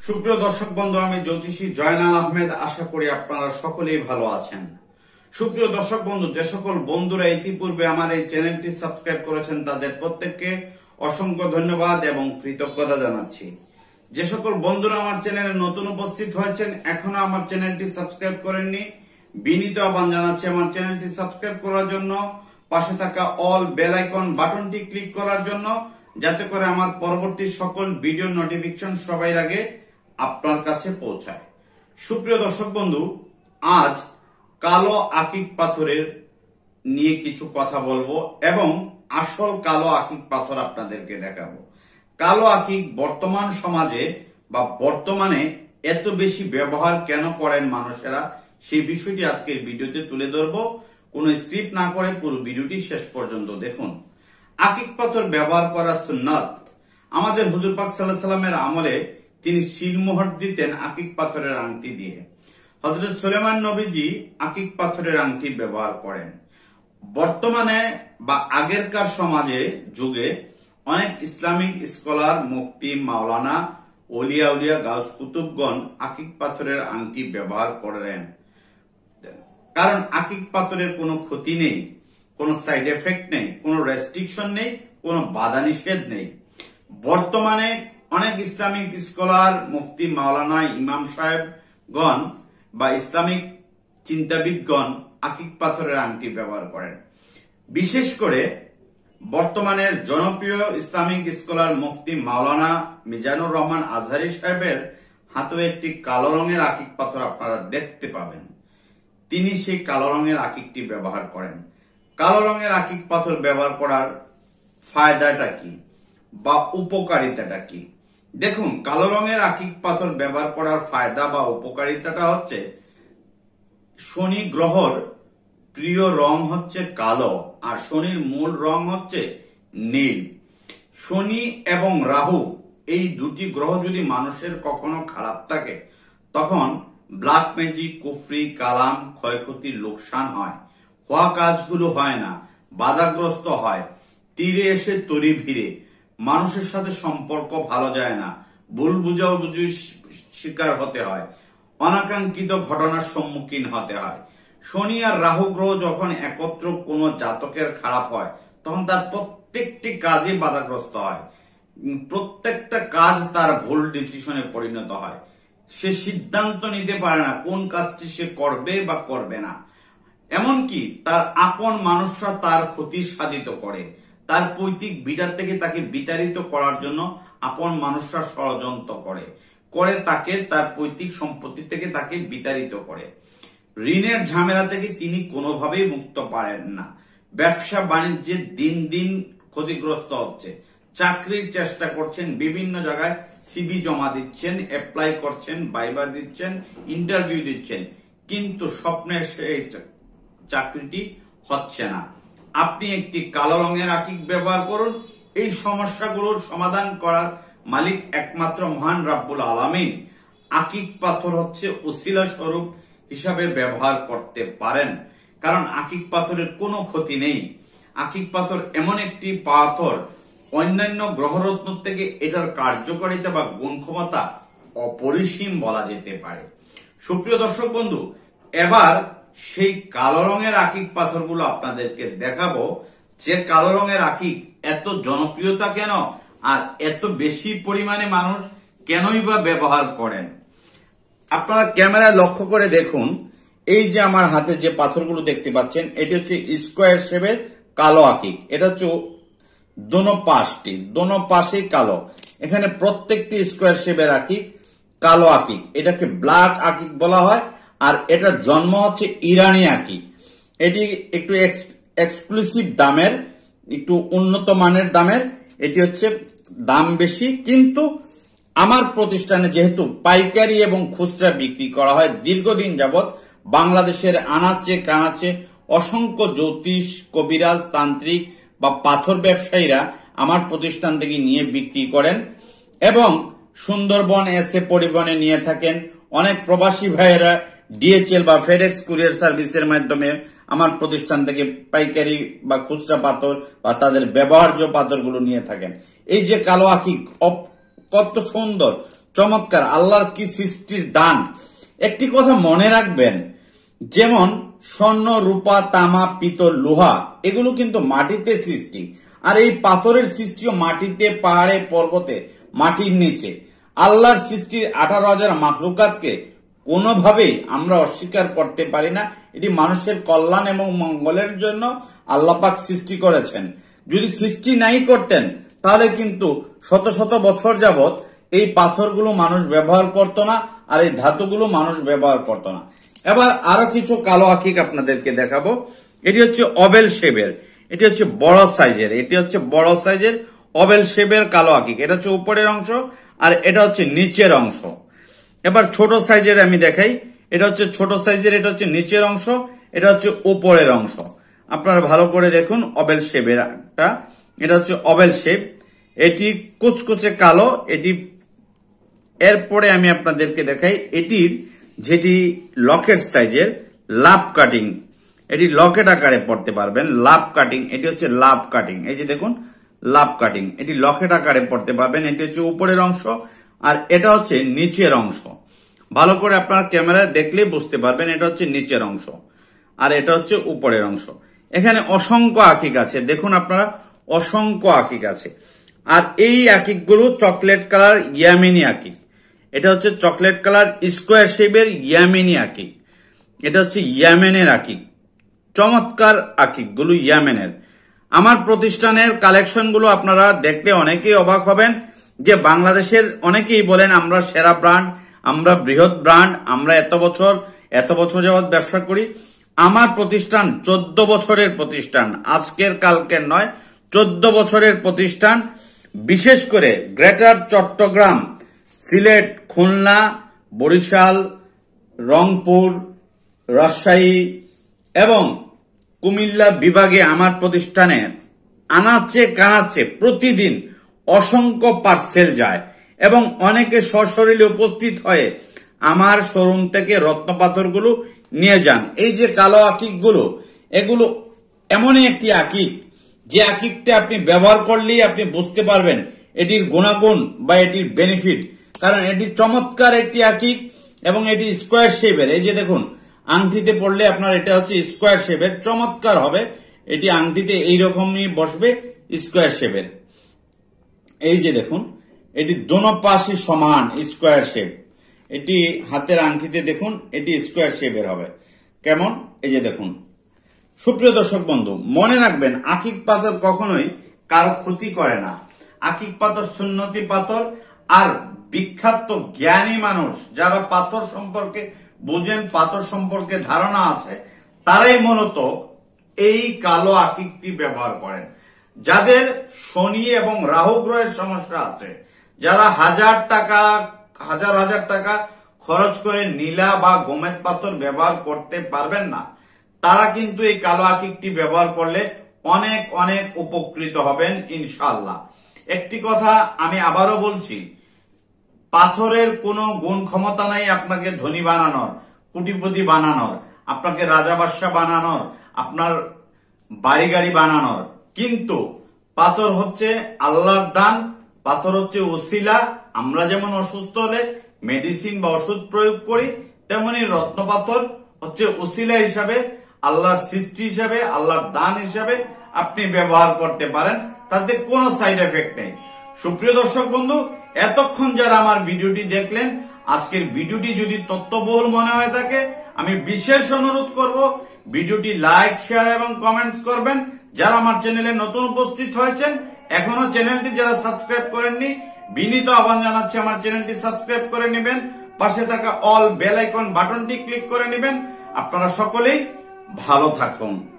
সুপ্রিয় দর্শক বন্ধু, আমি জ্যোতিষী জয়নাল আহমেদ। আশা করি আপনারা সকলেই ভালো আছেন। সুপ্রিয় দর্শক বন্ধু, যে সকল বন্ধুরা ইতিপূর্বে আমার এই চ্যানেলটি সাবস্ক্রাইব করেছেন তাদের প্রত্যেককে অসংখ্য ধন্যবাদ এবং কৃতজ্ঞতা জানাচ্ছি। যে সকল বন্ধুরা আমার চ্যানেলে নতুন উপস্থিত হয়েছেন, এখনো আমার চ্যানেলটি সাবস্ক্রাইব করেননি, বিনীত আহ্বান জানাচ্ছি আমার চ্যানেলটি সাবস্ক্রাইব করার জন্য, পাশে থাকা অল বেল আইকন বাটনটি ক্লিক করার জন্য, যাতে করে আমার পরবর্তী সকল ভিডিও নোটিফিকেশন সবার আগে আপনার কাছে পৌঁছায়। সুপ্রিয় দর্শক বন্ধু, আজ কালো আকিক পাথরের নিয়ে কিছু কথা বলবো এবং আসল কালো আকিক পাথর আপনাদেরকে দেখাবো। কালো আকিক বর্তমান সমাজে বা বর্তমানে এত বেশি ব্যবহার কেন করেন মানুষেরা, সেই বিষয়টি আজকের ভিডিওতে তুলে ধরবো। কোনো স্ক্রিপ্ট না করে পুরো ভিডিওটি শেষ পর্যন্ত দেখুন। আকিক পাথর ব্যবহার করা সুন্নাত। আমাদের হুজুর পাক সাল্লাল্লাহু আলাইহি ওয়াসাল্লামের আমলে তিনি শিলমোহর দিতেন আকিক পাথরের আংটি দিয়ে। হযরত সুলাইমান নবীজি আকিক পাথরের আংটি ব্যবহার করেন। বর্তমানে বা আগেরকার সমাজে যুগে অনেক ইসলামিক স্কলার, মুফতি, মাওলানা, ওলিয়া উলিয়া, গাউস কুতুবগণ আকিক পাথরের আংটি ব্যবহার করেন। কারণ আকিক পাথরের কোনো ক্ষতি নেই, কোনো সাইড এফেক্ট নেই, কোনো রেস্ট্রিকশন নেই, কোনো বাধা নিষেধ নেই। বর্তমানে অনেক ইসলামিক স্কলার, মুফতি, মাওলানা, ইমাম সাহেবগণ বা ইসলামিক চিন্তাবিদগণ আকিক পাথরের আংটি ব্যবহার করেন। বিশেষ করে বর্তমানের জনপ্রিয় ইসলামিক স্কলার মুফতি মাওলানা মিজানুর রহমান আজহারি সাহেবের হাতে একটি কালো রঙের আকিক পাথর আপনারা দেখতে পাবেন। তিনি সেই কালো রঙের আকিকটি ব্যবহার করেন। কালো রঙের আকিক পাথর ব্যবহার করার ফায়দাটা কি বা উপকারিতাটা কি? দেখুন, কালো রঙের আকিক পাথর ব্যবহার করার ফায়দা বা উপকারিতাটা হচ্ছে, শনি গ্রহর প্রিয় রং হচ্ছে কালো, আর শনির মূল রং হচ্ছে নীল। শনি এবং রাহু এই দুটি গ্রহ যদি মানুষের কখনো খারাপ থাকে, তখন ব্ল্যাক ম্যাজিক, কুফরি, কালাম, ক্ষয়ক্ষতি, লোকসান হয়, হওয়া কাজগুলো হয় না, বাধাগ্রস্ত হয়, তীরে এসে তরি ভিড়ে, মানুষের সাথে সম্পর্ক ভালো যায় না, ভুল বুঝাবুঝির শিকার হতে হয়, অনাকাঙ্ক্ষিত ঘটনার সম্মুখীন হতে হয়। শনি আর রাহু গ্রহ যখন একত্র কোনো জাতকের খারাপ হয়, তখন তার প্রত্যেকটি কাজে বাধাগ্রস্ত হয়, প্রত্যেকটা কাজ তার ভুল ডিসিশনে পরিণত হয়। সে সিদ্ধান্ত নিতে পারে না কোন কাজটি সে করবে বা করবে না। এমনকি তার আপন মানুষরা তার ক্ষতি সাধিত করে, তার পৈতৃক ভিটা থেকে তাকে বিতাড়িত করার জন্য আপন মানুষরা ষড়যন্ত্র করে তাকে তার পৈতৃক সম্পত্তি থেকে তাকে বিতাড়িত করে। ঋণের ঝামেলা থেকে তিনি কোনোভাবেই মুক্ত পারেন না। ব্যবসা বাণিজ্যে দিন দিন ক্ষতিগ্রস্ত হচ্ছে। চাকরির চেষ্টা করছেন, বিভিন্ন জায়গায় সিভি জমা দিচ্ছেন, অ্যাপ্লাই করছেন, ভাইবা দিচ্ছেন, ইন্টারভিউ দিচ্ছেন, কিন্তু স্বপ্নের সেই চাকরিটি হচ্ছে না। আপনি একটি কালো রঙের আকিক ব্যবহার করুন। এই সমস্যাগুলোর সমাধান করার মালিক একমাত্র মহান রাব্বুল আলামিন। আকিক পাথর হচ্ছে উসিলা স্বরূপ হিসাবে ব্যবহার করতে পারেন, কারণ আকিক পাথরের কোনো ক্ষতি নেই। আকিক পাথর এমন একটি পাথর, অন্যান্য গ্রহরত্ন থেকে এটার কার্যকারিতা বা গুণ ক্ষমতা অপরিসীম বলা যেতে পারে। সুপ্রিয় দর্শক বন্ধু, এবার সেই কালো রঙের আকিক পাথরগুলো আপনাদেরকে দেখাবো। যে কালো রঙের আকিক এত জনপ্রিয়তা কেন, আর এত বেশি পরিমাণে মানুষ কেনই বা ব্যবহার করেন, আপনারা ক্যামেরায় লক্ষ্য করে দেখুন। এই যে আমার হাতে যে পাথরগুলো দেখতে পাচ্ছেন, এটি হচ্ছে স্কোয়ার শেপের কালো আকিক। এটা হচ্ছে দোনো পাশেই কালো। এখানে প্রত্যেকটি স্কোয়ার শেপের আকিক কালো আকিক। এটাকে ব্ল্যাক আকিক বলা হয়। আর এটার জন্ম হচ্ছে ইরানি আকিক। এটি একটু এক্সক্লুসিভ দামের, একটু উন্নত মানের দামের। এটি হচ্ছে দাম বেশি, কিন্তু আমার প্রতিষ্ঠানে যেহেতু পাইকারি এবং খুচরা বিক্রি করা হয়, দীর্ঘদিন যাবৎ বাংলাদেশের আনাচে কানাচে অসংখ্য জ্যোতিষ, কবিরাজ, তান্ত্রিক বা পাথর ব্যবসায়ীরা আমার প্রতিষ্ঠান থেকে নিয়ে বিক্রি করেন এবং সুন্দরবন এসে পরিবহনে নিয়ে থাকেন। অনেক প্রবাসী ভাইয়েরা ডিএচএল বা ফেডেক্স কুরিয়ার সার্ভিসের মাধ্যমে আমার প্রতিষ্ঠান থেকে পাইকারি বা খুচরা পাথর বা তাদের ব্যবহার্য পাথরগুলো নিয়ে থাকেন। এই যে কালো আকিক কত সুন্দর, চমৎকার, আল্লাহর কি সৃষ্টির দান। একটি কথা মনে রাখবেন, যেমন স্বর্ণ, রূপা, তামা, পিতল, লোহা এগুলো কিন্তু মাটিতে সৃষ্টি, আর এই পাথরের সৃষ্টিও মাটিতে, পাহাড়ে, পর্বতে, মাটির নিচে। আল্লাহর সৃষ্টির 18,000 মাখলুকাতকে কোনোভাবেই আমরা অস্বীকার করতে পারি না। এটি মানুষের কল্যাণ এবং মঙ্গলের জন্য আল্লাহ পাক সৃষ্টি করেছেন। যদি সৃষ্টি নাই করতেন তাহলে কিন্তু শত শত বছর যাবত এই পাথরগুলো মানুষ ব্যবহার করত না, আর এই ধাতুগুলো মানুষ ব্যবহার করত না। এবার আরো কিছু কালো আকিক আপনাদেরকে দেখাবো। এটি হচ্ছে অবেল শেপের, এটি হচ্ছে বড় সাইজের, এটি হচ্ছে বড় সাইজের অবেল শেপের কালো আকিক। এটা হচ্ছে উপরের অংশ আর এটা হচ্ছে নিচের অংশ। এবার ছোট সাইজের আমি দেখাই। এটা হচ্ছে ছোট সাইজের, এটা হচ্ছে নিচের অংশ, এটা হচ্ছে উপরের অংশ। আপনারা ভালো করে দেখুন, অবেল শেপের একটা, এটা হচ্ছে অবেল শেপ। এটি কুচকুচে কালো। এটি এরপরে আমি আপনাদেরকে দেখাই এটির যেটি লকেট সাইজের লাভ কাটিং। এটি লকেট আকারে পড়তে পারবেন, লাভ কাটিং। এটি হচ্ছে লাভ কাটিং, এই যে দেখুন লাভ কাটিং। এটি লকেট আকারে পড়তে পারবেন। এটি হচ্ছে উপরের অংশ আর এটা হচ্ছে নিচের অংশ। ভালো করে আপনারা ক্যামেরায় দেখলেই বুঝতে পারবেন, এটা হচ্ছে নিচের অংশ আর এটা হচ্ছে উপরের অংশ। এখানে অসংখ্য আকিক আছে, দেখুন আপনারা অসংখ্য আকিক আছে। আর এই আকিকগুলো চকলেট কালার ইয়ামেনি আকিক। এটা হচ্ছে চকলেট কালার স্কোয়ার শেপের ইয়ামেনি আকিক। এটা হচ্ছে ইয়ামেনের আকিক। চমৎকার আকিকগুলো ইয়ামেনের। আমার প্রতিষ্ঠানের কালেকশনগুলো আপনারা দেখলে অনেকেই অবাক হবেন যে বাংলাদেশের অনেকেই বলেন আমরা সেরা ব্র্যান্ড, আমরা বৃহৎ ব্র্যান্ড, আমরা এত বছর যাবৎ ব্যবসা করি। আমার প্রতিষ্ঠান 14 বছরের প্রতিষ্ঠান, আজকের কালকের নয়, 14 বছরের প্রতিষ্ঠান। বিশেষ করে গ্রেটার চট্টগ্রাম, সিলেট, খুলনা, বরিশাল, রংপুর, রাজশাহী এবং কুমিল্লা বিভাগে আমার প্রতিষ্ঠানে আনাচে কানাচে প্রতিদিন অসংখ্য পার্সেল যায় এবং অনেকে সশরীরে উপস্থিত হয়ে আমার শোরুম থেকে রত্নপাথরগুলো নিয়ে যান। এই যে কালো আকিকগুলো, এগুলো এমনই একটি আকিক যে আকিকটা আপনি ব্যবহার করলেই আপনি বুঝতে পারবেন এটির গুণাগুণ বা এটির বেনিফিট। কারণ এটি চমৎকার একটি আকিক এবং এটি স্কোয়ার শেপের। এই যে দেখুন, আংটিতে পড়লে আপনার এটা হচ্ছে স্কোয়ার শেপের, চমৎকার হবে। এটি আংটিতে এইরকমই বসবে, স্কোয়ার শেপের। এই যে দেখুন, এটি দোনো পাশে সমান স্কোয়ার শেপ। এটি হাতের আংটিতে দেখুন, এটি স্কোয়ার শেপের হবে। কেমন, এই যে দেখুন। সুপ্রিয় দর্শক বন্ধু, মনে রাখবেন আকিক পাথর কখনোই কারো ক্ষতি করে না। আকিক পাথর সুন্নতি পাথর। আর বিখ্যাত জ্ঞানী মানুষ যারা পাথর সম্পর্কে বুঝেন, পাথর সম্পর্কে ধারণা আছে, তারাই মূলত এই কালো আকিকটি ব্যবহার করেন। যাদের শনি এবং রাহু গ্রহের সমস্যা আছে, যারা হাজার টাকা খরচ করে নীলা বা গোমেদ পাথর ব্যবহার করতে পারবেন না, তারা কিন্তু এই কালো আকিকটি ব্যবহার করলে অনেক অনেক উপকৃত হবেন ইনশাআল্লাহ। একটি কথা আমি আবারও বলছি, পাথরের কোনো গুণ ক্ষমতা নাই আপনাকে ধনী বানানোর, কোটিপতি বানানোর, আপনাকে রাজা বাদশাহ বানানোর, আপনার বাড়ি গাড়ি বানানোর। কিন্তু পাথর হচ্ছে আল্লাহর দান, পাথর হচ্ছে ওসিলা। আমরা যেমন অসুস্থ হলে মেডিসিন বা ওষুধ প্রয়োগ করি, তেমনি রত্ন পাথর হচ্ছে ওসিলা হিসাবে, আল্লাহর সৃষ্টি হিসাবে, আল্লাহর দান হিসাবে আপনি ব্যবহার করতে পারেন, তাতে কোনো সাইড এফেক্ট নেই। সুপ্রিয় দর্শক বন্ধু, এতক্ষণ যারা আমার ভিডিওটি দেখলেন, আজকের ভিডিওটি যদি তথ্যবহুল মনে হয়ে থাকে, আমি বিশেষ অনুরোধ করব ভিডিওটি লাইক, শেয়ার এবং কমেন্টস করবেন। যারা আমার চ্যানেলে নতুন উপস্থিত হয়েছেন, এখনো চ্যানেলটি যারা সাবস্ক্রাইব করেননি, বিনীত আহ্বান জানাচ্ছি আমার চ্যানেলটি সাবস্ক্রাইব করে নেবেন। পাশে থাকা অল বেল আইকন বাটনটি ক্লিক করে নেবেন। আপনারা সকলেই ভালো থাকুন।